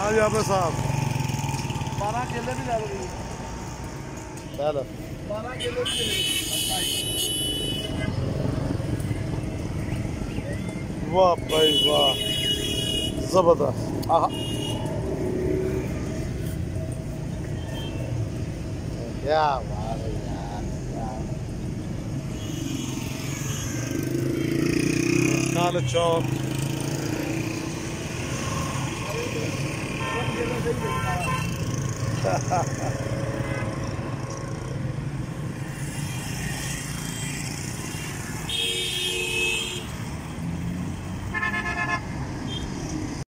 हाँ जी आपने साहब 12 केले भी डाल रही चलो 12 केले भी वाह भाई वाह जबरदस्त आहा क्या बात है यार काले चौक केले